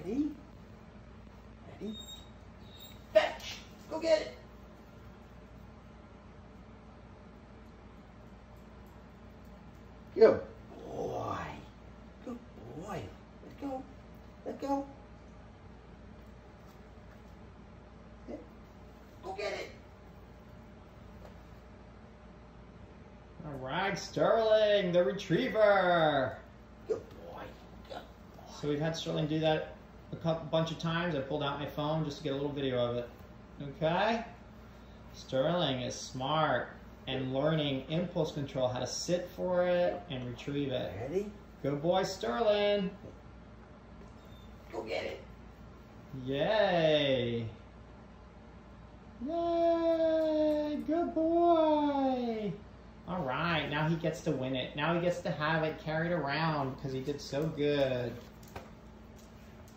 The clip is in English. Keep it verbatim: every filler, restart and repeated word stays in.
Ready? Ready? Fetch! Go get it! Good boy. Good boy. Let go. Let go. Go get it. All right, Sterling, the retriever. Good boy. Good boy. So we've had Sterling do that a couple, bunch of times. I pulled out my phone just to get a little video of it. Okay? Sterling is smart and learning impulse control, how to sit for it and retrieve it. Ready? Good boy, Sterling. Go get it. Yay. Yay, good boy. All right, now he gets to win it. Now he gets to have it carried around because he did so good.